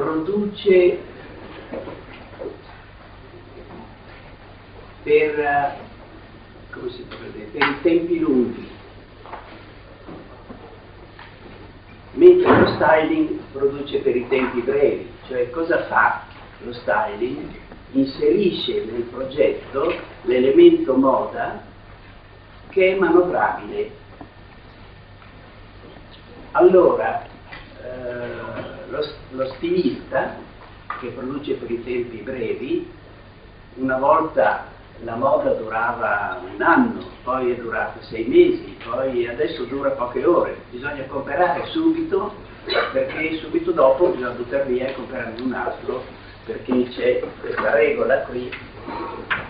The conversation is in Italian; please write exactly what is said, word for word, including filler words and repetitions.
produce per, come si può dire, per i tempi lunghi, mentre lo styling produce per i tempi brevi. Cioè, cosa fa lo styling? Inserisce nel progetto l'elemento moda che è manovrabile. Allora, eh, lo, lo stilista, che produce per i tempi brevi, una volta la moda durava un anno, poi è durata sei mesi, poi adesso dura poche ore, bisogna comprare subito, perché subito dopo bisogna buttare via e comprarne un altro, perché c'è questa regola qui